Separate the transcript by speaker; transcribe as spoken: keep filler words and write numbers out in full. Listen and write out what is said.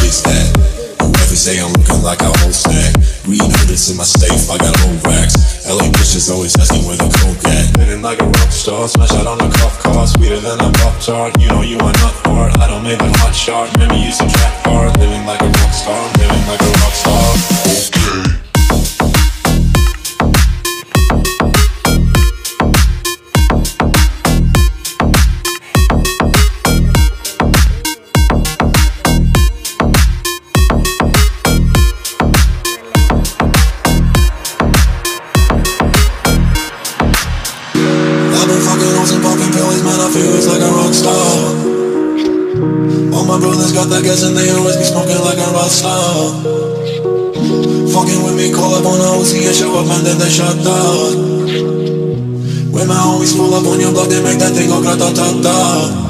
Speaker 1: is that? Whoever say I'm looking like a whole snack. Green hundreds in my safe, I got old racks. L A bitches always asking where the coke at. Living like a rock star, smash out on a cuff car. Sweeter than a pop tart, you know you are not hard. I don't make a hot shot, remember you some track hard. Living like a rock star, living like a rock star. Okay. Got that gas and they always be smoking like a rock star. Fucking with me, call up on a O C and show up and then they shut down. When my homies pull up on your block, they make that thing go grata-ta-ta.